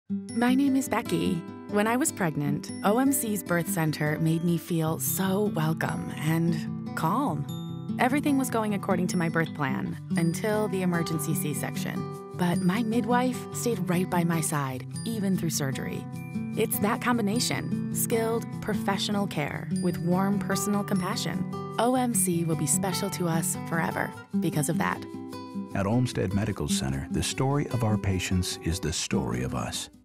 My name is Becky. When I was pregnant, OMC's BirthCenter made me feel so welcome and calm. Everything was going according to my birth plan until the emergency C-section. But my midwife stayed right by my side, even through surgery. It's that combination, skilled, professional care with warm personal compassion. OMC will be special to us forever because of that. At Olmsted Medical Center, the story of our patients is the story of us.